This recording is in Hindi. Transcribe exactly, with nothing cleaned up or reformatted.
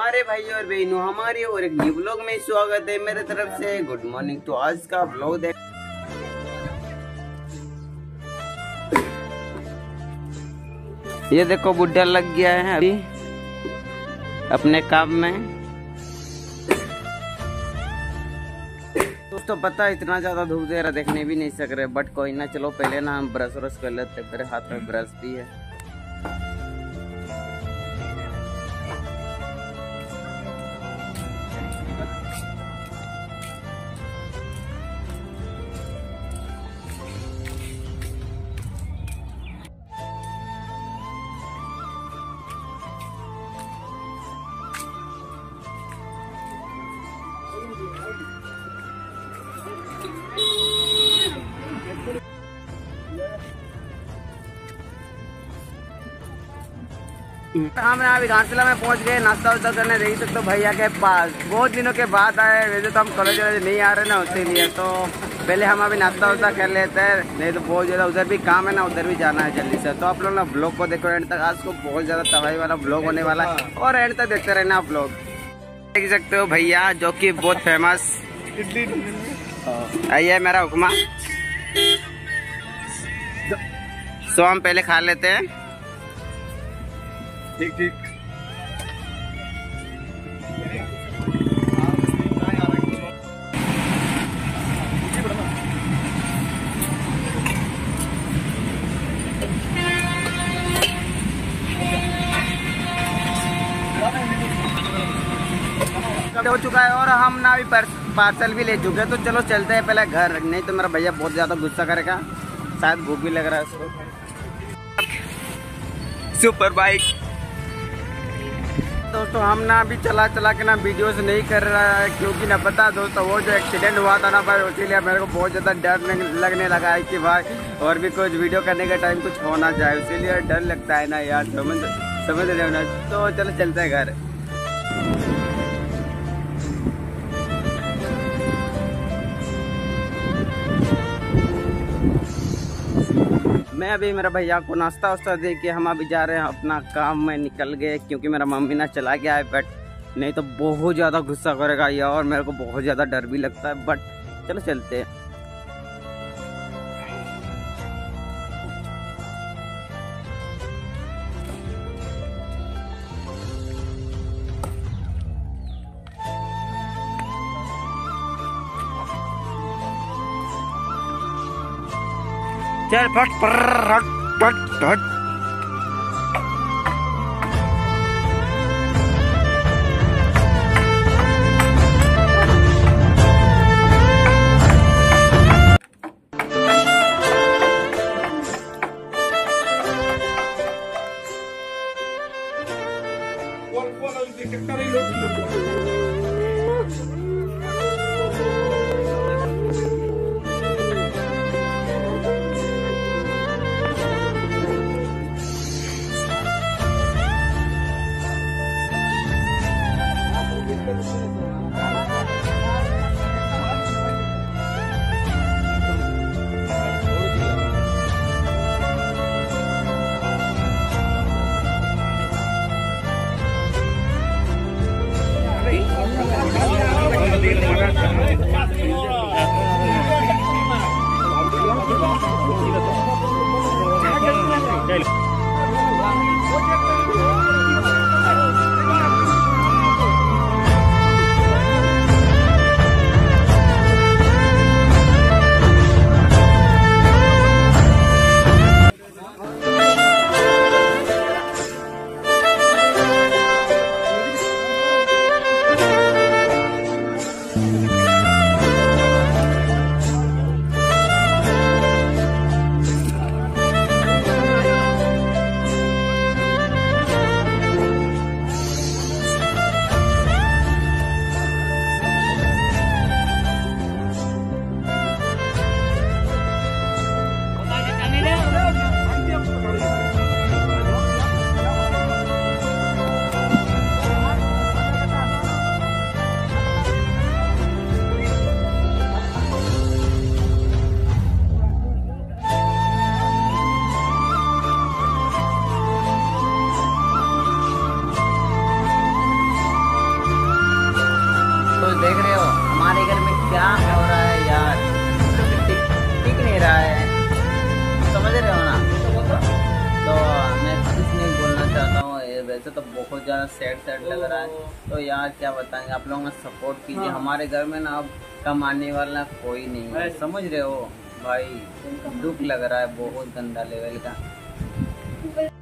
प्यारे भाई और बहनों, हमारे और एक न्यू ब्लॉग में स्वागत है मेरे तरफ से। Good morning. तो आज का ब्लॉग देख, ये देखो बुढ़ा लग गया है अभी अपने काम में। दोस्तों पता है इतना ज्यादा धूप दे रहा देखने भी नहीं सक रहे, बट कोई ना, चलो पहले ना हम ब्रश व्रश कर लेते। मेरे हाथ में ब्रश भी है। हम अभी घाटशिला में पहुंच गए नाश्ता वास्ता करने। देख सकते तो भैया के पास बहुत दिनों के बाद आए। वैसे तो हम कॉलेज वाले नहीं आ रहे ना, इसीलिए तो पहले हम अभी नाश्ता वास्ता कर लेते हैं, नहीं तो बहुत ज़्यादा उधर भी काम है ना, उधर भी जाना है जल्दी से। तो आप लोग ना ब्लॉग को देखो एंड तक, आज को बहुत ज़्यादा तबाही वाला ब्लॉग होने वाला है और एंड तक देखते रहना आप लोग। देख सकते हो भैया जो कि बहुत फेमस, आइए मेरा हुक्मा। सो हम पहले खा लेते हैं। ठीक ठीक। हो चुका है और हम ना अभी पार्सल भी ले चुके हैं। तो चलो चलते हैं पहले घर, नहीं तो मेरा भैया बहुत ज्यादा गुस्सा करेगा। शायद भूख भी लग रहा है उसको। सुपर बाइक दोस्तों हम ना अभी चला चला के ना वीडियोस नहीं कर रहा है, क्योंकि ना पता दोस्तों वो जो एक्सीडेंट हुआ था ना भाई, इसीलिए मेरे को बहुत ज़्यादा डर लगने लगा है कि भाई और भी कुछ वीडियो करने के टाइम कुछ होना चाहिए, इसीलिए डर लगता है ना यार, समझ समझ रहे हो ना। तो चलो चलते हैं घर। मैं अभी मेरा भैया को नाश्ता वास्ता दे के हम अभी जा रहे हैं अपना काम में निकल गए, क्योंकि मेरा मम्मी ना चला गया है। बट नहीं तो बहुत ज़्यादा गुस्सा करेगा ये और मेरे को बहुत ज़्यादा डर भी लगता है। बट चलो चलते हैं। चल फट फट फट फट। क्या हो रहा है यार, टिक टिक नहीं रहा है, समझ रहे हो ना। तो मैं कुछ नहीं बोलना चाहता हूँ, वैसे तो बहुत ज़्यादा सैड सैड लग रहा है। तो यार क्या बताएंगे, आप लोगों ने सपोर्ट कीजिए। हाँ। हमारे घर में ना अब कमाने वाला कोई नहीं है, समझ रहे हो भाई। दुख लग रहा है बहुत गंदा लेवल का।